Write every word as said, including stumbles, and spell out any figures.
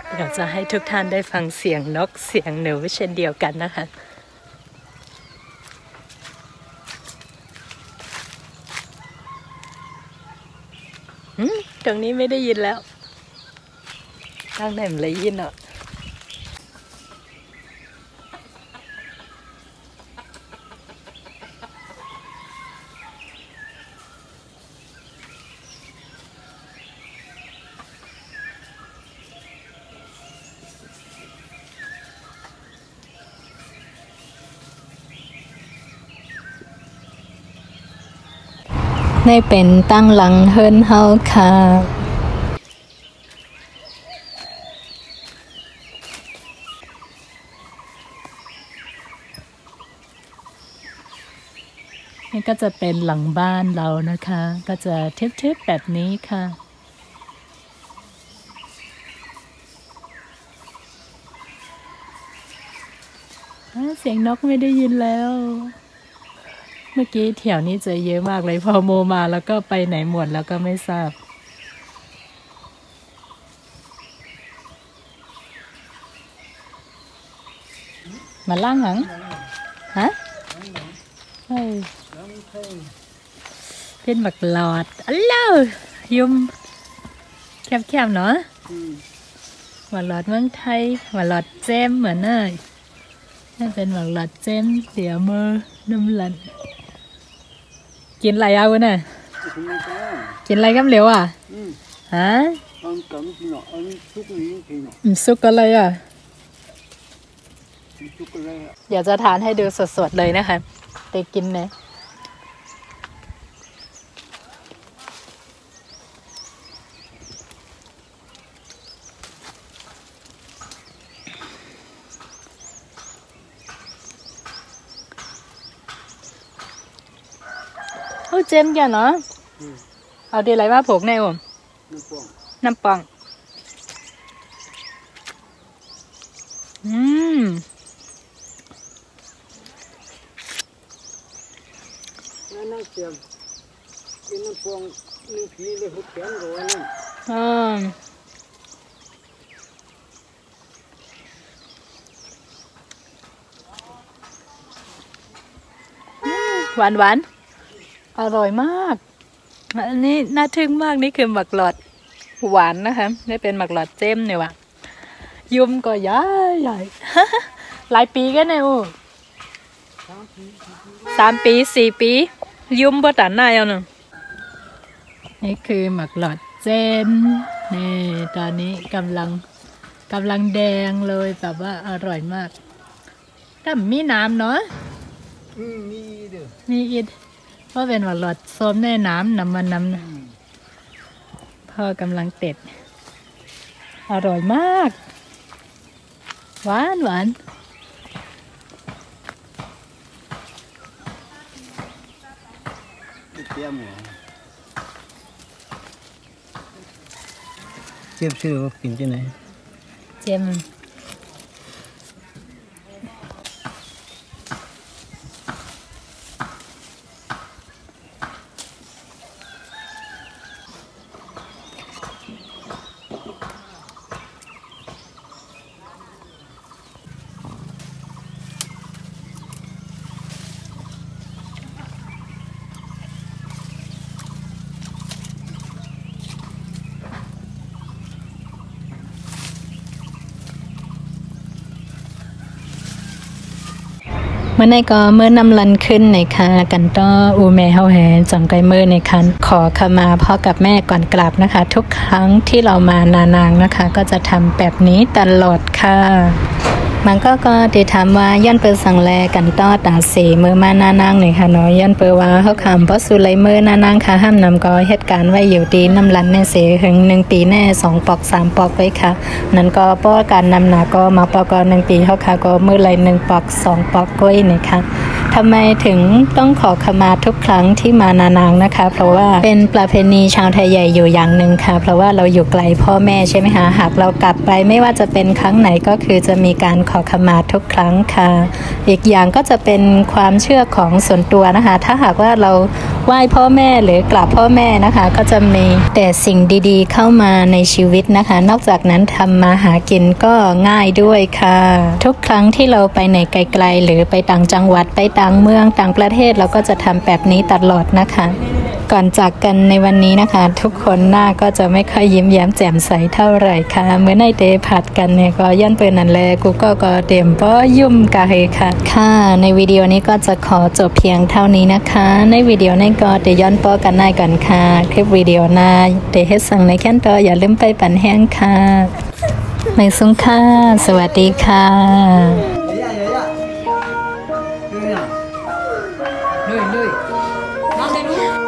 เราจะให้ทุกท่านได้ฟังเสียงนกเสียงหนูเช่นเดียวกันนะคะตรงนี้ไม่ได้ยินแล้วทางไหนมันเลยยินอ่ะได้เป็นตั้งหลังเฮิรนเฮาค่ะนี่ก็จะเป็นหลังบ้านเรานะคะก็จะทึบๆแบบนี้ค่ะเสียงนกไม่ได้ยินแล้วเมื่อกี้แถวนี้เจอเยอะมากเลยพอโมมาแล้วก็ไปไหนหมดแล้วก็ไม่ทราบมาล่างหลังฮะใช่เป็นบักหลอดอัลโหลยุมแคบๆเนาะบักหลอดเมืองไทยบักหลอดเจมเหมือนเนยนี่เป็นบักหลอดเจมเสียมือน้ำหลันกินอะไรเอาเนี่ยกินอะไรกันเหลวอ่ะฮะซุกอะไรอ่ะเดี๋ยวจะทานให้ดูสดๆเลยนะคะไปกินเนี่ยเอาเจมกันเนาะเอาดีอะไรมาผูกในผมน้ำปองอืมนั่งเจียมกินน้ำปองมีผีเลยหุบแขนร้อยนั่นอ่าหวานหวานอร่อยมากอันนี้น่าทึ่งมากนี่คือหมักหลอดหวานนะคะนี่เป็นหมักหลอดเจมเนี่ยว่ะยุมก็ใหญ่ใหญ่ หลายปีกันเนี่ยโอ้สามปีสี่ปียุมบ่ตันหน้าเอาหนึ่งนี่คือหมักหลอดเจมนี่ตอนนี้กำลังกำลังแดงเลยแบบว่าอร่อยมากถ้ามีน้ำเนาะมีเด้อมีอีกเพราะเป็นหมักหลอดส้มแน่น้ำน้ำมันน้ำนะพ่อกำลังเต็ดอร่อยมากหวานหวานเจียมเจียมชื่อว่ากินที่ไหนเจียมเมื่อในก็เมื่อนำลันขึ้นในค่ะกันต้ออูแม่เฮาแหจังไกเมื่อในคันขอขมาพ่อกับแม่ก่อนกลับนะคะทุกครั้งที่เรามานานางนะคะก็จะทำแบบนี้ตลอดค่ะมันก็ก็ที่ถามว่าย้อนเปิดสังแลกันต้อตาสีมือมานานางหน่อยค่ะเนาะย้อนเปิดว่าเขาคำเพราะสุไลเมื่อนานางค่ะห้ามนำก็เหตุการณ์ไว้อยู่ดีน้ำลันในเสียหึงหนึ่งปีแน่สองปอกสามปอกไว้ค่ะนั่นก็เพราะการนำหนาก็มาปอกก็หนึ่งปีเขาค่ะก็มือไรหนึ่งปอกสองปอกก้อยนี่ค่ะทำไมถึงต้องขอขมาทุกครั้งที่มานานางนะคะเพราะว่าเป็นประเพณีชาวไทยใหญ่อยู่อย่างหนึ่งค่ะเพราะว่าเราอยู่ไกลพ่อแม่ใช่ไหมคะหากเรากลับไปไม่ว่าจะเป็นครั้งไหนก็คือจะมีการขอขมาทุกครั้งค่ะอีกอย่างก็จะเป็นความเชื่อของส่วนตัวนะคะถ้าหากว่าเราไหว้พ่อแม่หรือกราบพ่อแม่นะคะก็จะมีแต่สิ่งดีๆเข้ามาในชีวิตนะคะนอกจากนั้นทำมาหากินก็ง่ายด้วยค่ะทุกครั้งที่เราไปไหนไกลๆหรือไปต่างจังหวัดไปต่างเมืองต่างประเทศเราก็จะทำแบบนี้ตลอดนะคะก่อนจากกันในวันนี้นะคะทุกคนหน้าก็จะไม่ค่อยยิ้มแย้มแจ่มใสเท่าไหร่ค่ะเมื่อในเดย์ผัดกันเนี่ยก็ย่นเปิดนั่นแหละกูก็ก็เต็มป้อยุ่มกะเฮค่ะค่ะในวิดีโอนี้ก็จะขอจบเพียงเท่านี้นะคะในวิดีโอนี้ก็เดย้อนป้อกันได้ก่อนค่ะคลิปวิดีโอหน้าเดเฮ็ดสั่งในแค่นต่ออย่าลืมไปปั่นแห้งค่ะไม่ซุ้งค่ะสวัสดีค่ะ对对，拿谁录？